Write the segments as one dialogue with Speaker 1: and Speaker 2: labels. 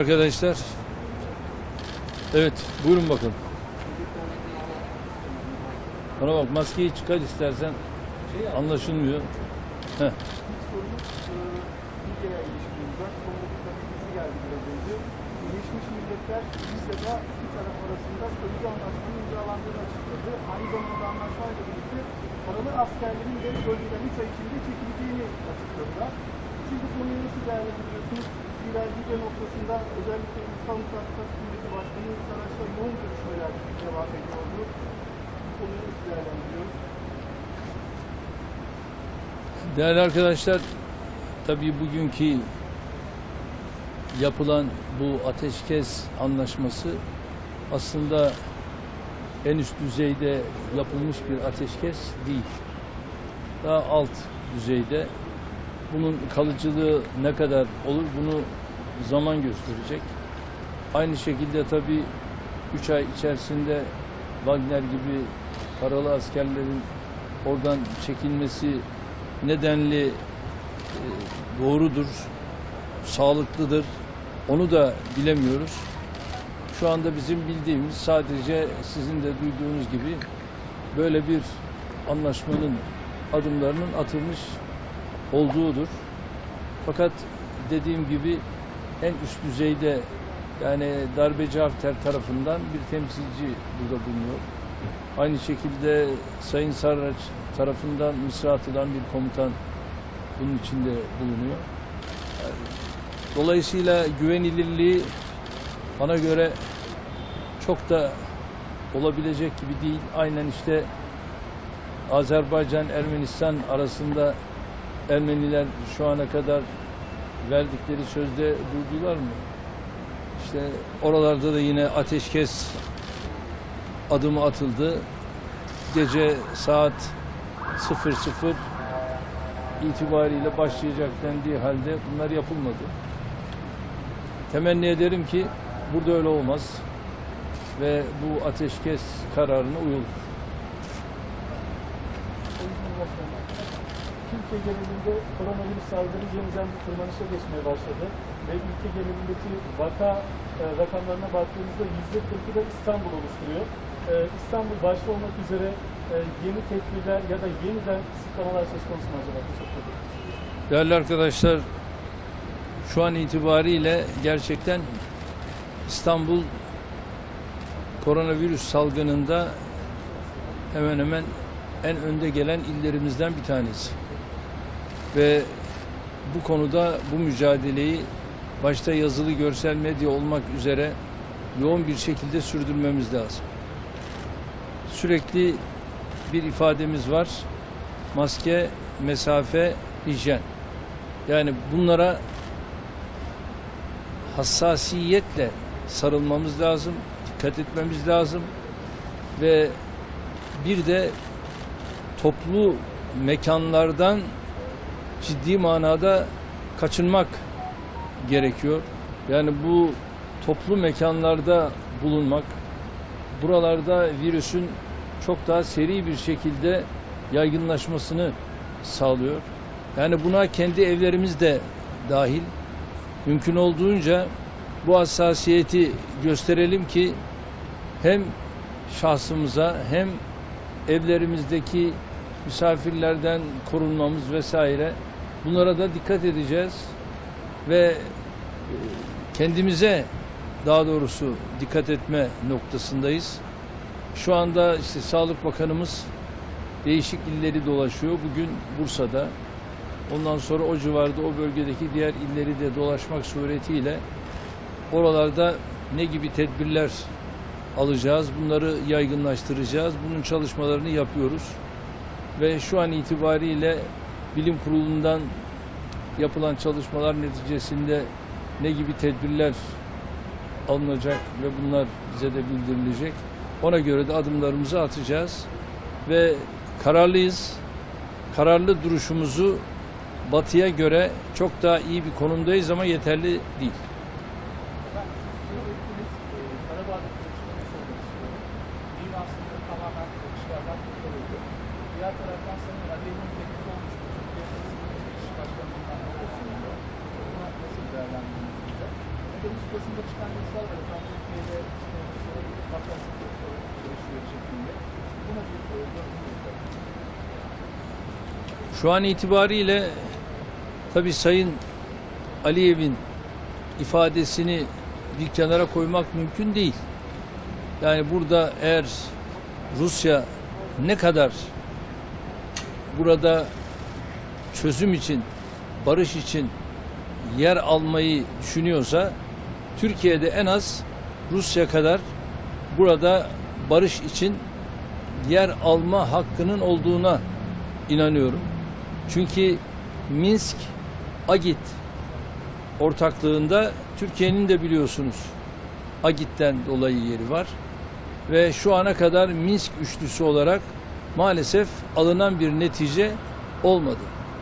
Speaker 1: Arkadaşlar, evet buyurun bakın. Bana bak, maskeyi çıkar istersen, anlaşılmıyor. Heh.
Speaker 2: Türkiye'ye ilişkin olacak. Son dakika bilgisi geldi biraz önce. Birleşmiş Milletler Rusya'da iki taraf arasında sözlü anlaşmanın imzalandığını açıkladı. Aynı zamanda anlaşmayla birlikte paralı askerlerin de bölgeden 3 ay içinde çekileceğini açıkladılar. Siz bu konuyu nasıl değerlendiriyorsunuz? Zira Libya noktasında özellikle Ulusal Mutabıkat Hükümeti Başkanı Saraç'la yoğun görüşmeler devam ediyordu. Bu konuyu nasıl değerlendiriyoruz?
Speaker 1: Değerli arkadaşlar, tabii bugünkü yapılan bu ateşkes anlaşması aslında en üst düzeyde yapılmış bir ateşkes değil. Daha alt düzeyde. Bunun kalıcılığı ne kadar olur bunu zaman gösterecek. Aynı şekilde tabii 3 ay içerisinde Wagner gibi paralı askerlerin oradan çekilmesi nedenli doğrudur, sağlıklıdır. Onu da bilemiyoruz. Şu anda bizim bildiğimiz sadece sizin de duyduğunuz gibi böyle bir anlaşmanın adımlarının atılmış olduğudur. Fakat dediğim gibi en üst düzeyde, yani darbeci Hafter tarafından bir temsilci burada bulunuyor. Aynı şekilde Sayın Sarraç tarafından Mısır'a atılan bir komutan bunun içinde bulunuyor. Dolayısıyla güvenilirliği bana göre çok da olabilecek gibi değil. Aynen işte Azerbaycan-Ermenistan arasında Ermeniler şu ana kadar verdikleri sözde durdular mı? İşte oralarda da yine ateşkes adımı atıldı. Gece saat 00 itibariyle başlayacak dendiği halde bunlar yapılmadı. Temenni ederim ki burada öyle olmaz ve bu ateşkes kararına uyulur.
Speaker 2: Türkiye genelinde koronavirüs salgını yeniden bir tırmanışa geçmeye başladı ve ülke genelindeki vaka rakamlarına baktığımızda %40'ı da İstanbul oluşturuyor. İstanbul başta olmak üzere yeni tedbirler ya da yeniden kısıtlamalar söz konusu mu acaba? Teşekkür ederim.
Speaker 1: Değerli arkadaşlar, şu an itibariyle gerçekten İstanbul koronavirüs salgınında hemen hemen en önde gelen illerimizden bir tanesi. Ve bu konuda bu mücadeleyi başta yazılı görsel medya olmak üzere yoğun bir şekilde sürdürmemiz lazım. Sürekli bir ifademiz var. Maske, mesafe, hijyen. Yani bunlara hassasiyetle sarılmamız lazım, dikkat etmemiz lazım ve bir de toplu mekanlardan ciddi manada kaçınmak gerekiyor. Yani bu toplu mekanlarda bulunmak, buralarda virüsün çok daha seri bir şekilde yaygınlaşmasını sağlıyor. Yani buna kendi evlerimiz de dahil. Mümkün olduğunca bu hassasiyeti gösterelim ki hem şahsımıza hem evlerimizdeki misafirlerden korunmamız vesaire, bunlara da dikkat edeceğiz ve kendimize daha doğrusu dikkat etme noktasındayız. Şu anda işte Sağlık Bakanımız değişik illeri dolaşıyor. Bugün Bursa'da, ondan sonra o civarda, o bölgedeki diğer illeri de dolaşmak suretiyle oralarda ne gibi tedbirler alacağız, bunları yaygınlaştıracağız. Bunun çalışmalarını yapıyoruz. Ve şu an itibariyle Bilim Kurulu'ndan yapılan çalışmalar neticesinde ne gibi tedbirler alınacak ve bunlar bize de bildirilecek. Ona göre de adımlarımızı atacağız ve kararlıyız. Kararlı duruşumuzu Batı'ya göre çok daha iyi bir konumdayız ama yeterli değil.
Speaker 2: Diğer taraftan sanırım adayının teklifi olmuştu. Türkiye Başkanı'ndan nasıl değerlendirdiğinizde? Okyanus basında çıkan yazılar var. Efendim Türkiye'de Kafkasya çalışıyor şeklinde. Bu nasıl gördünüz?
Speaker 1: Şu an itibariyle tabii Sayın Aliyev'in ifadesini bir kenara koymak mümkün değil. Yani burada eğer Rusya ne kadar burada çözüm için, barış için yer almayı düşünüyorsa, Türkiye'de en az Rusya kadar burada barış için yer alma hakkının olduğuna inanıyorum. Çünkü Minsk-Agit ortaklığında Türkiye'nin de biliyorsunuz Agit'ten dolayı yeri var. Ve şu ana kadar Minsk üçlüsü olarak maalesef alınan bir netice olmadı.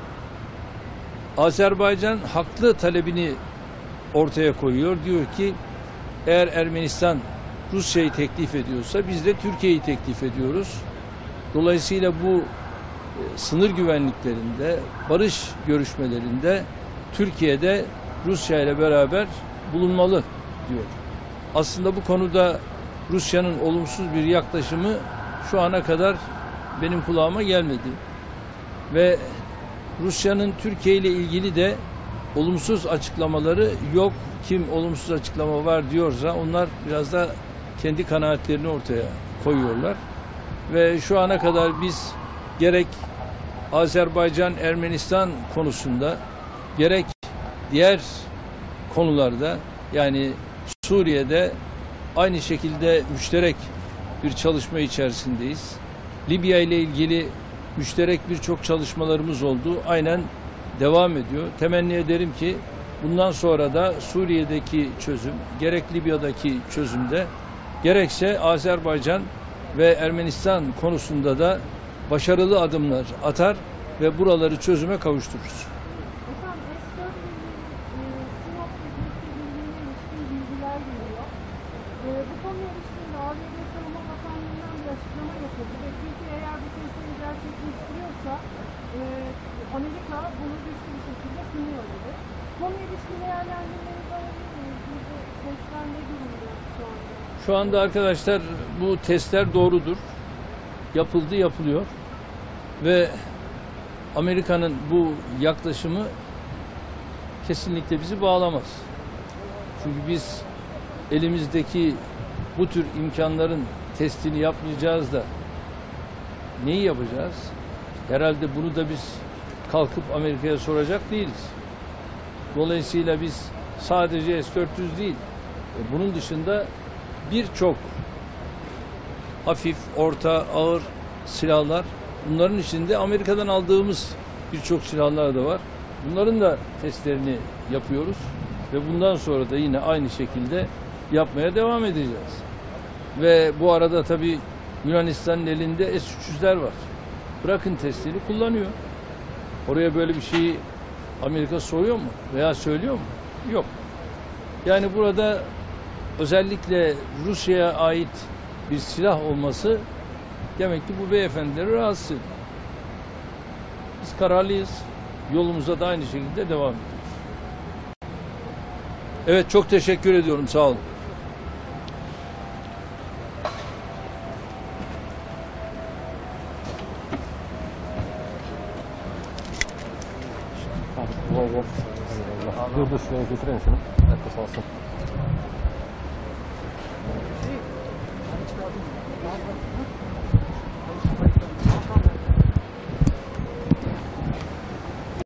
Speaker 1: Azerbaycan haklı talebini ortaya koyuyor. Diyor ki eğer Ermenistan Rusya'yı teklif ediyorsa biz de Türkiye'yi teklif ediyoruz. Dolayısıyla bu sınır güvenliklerinde, barış görüşmelerinde Türkiye'de Rusya ile beraber bulunmalı diyor. Aslında bu konuda Rusya'nın olumsuz bir yaklaşımı şu ana kadar benim kulağıma gelmedi. Ve Rusya'nın Türkiye ile ilgili de olumsuz açıklamaları yok. Kim olumsuz açıklama var diyorsa onlar biraz da kendi kanaatlerini ortaya koyuyorlar. Ve şu ana kadar biz gerek Azerbaycan-Ermenistan konusunda gerek diğer konularda yani Suriye'de aynı şekilde müşterek bir çalışma içerisindeyiz. Libya ile ilgili müşterek birçok çalışmalarımız oldu. Aynen devam ediyor. Temenni ederim ki bundan sonra da Suriye'deki çözüm, gerek Libya'daki çözümde, gerekse Azerbaycan ve Ermenistan konusunda da başarılı adımlar atar ve buraları çözüme kavuştururuz.
Speaker 3: Efendim, Sinop ve Gürcü ilişkin bilgiler geliyor. Bu konuya ilişkin de ABD Savunma Bakanlığı'ndan bir açıklama yapıldı ve Türkiye eğer bu testleri gerçekleştiriyorsa Amerika bunu güçlü bir şekilde kınıyor dedi. Konuya ilişkin değerlendirmeleri alabilir miyiz? Burada testler ne durumda şu anda?
Speaker 1: Şu anda arkadaşlar bu testler doğrudur. Yapıldı, yapılıyor. Ve Amerika'nın bu yaklaşımı kesinlikle bizi bağlamaz. Çünkü biz elimizdeki bu tür imkanların testini yapmayacağız da neyi yapacağız? Herhalde bunu da biz kalkıp Amerika'ya soracak değiliz. Dolayısıyla biz sadece S-400 değil, bunun dışında birçok hafif, orta, ağır silahlar, bunların içinde Amerika'dan aldığımız birçok silahlar da var. Bunların da testlerini yapıyoruz ve bundan sonra da yine aynı şekilde yapmaya devam edeceğiz. Ve bu arada tabii Yunanistan'ın elinde S-300'ler var. Bırakın testleri kullanıyor. Oraya böyle bir şeyi Amerika soruyor mu veya söylüyor mu? Yok. Yani burada özellikle Rusya'ya ait bir silah olması demek ki bu beyefendileri rahatsız ediyor. Biz kararlıyız. Yolumuza da aynı şekilde devam ediyoruz. Evet, çok teşekkür ediyorum. Sağ olun.
Speaker 4: Dur şuraya götürelim şunu. Herkes alsın.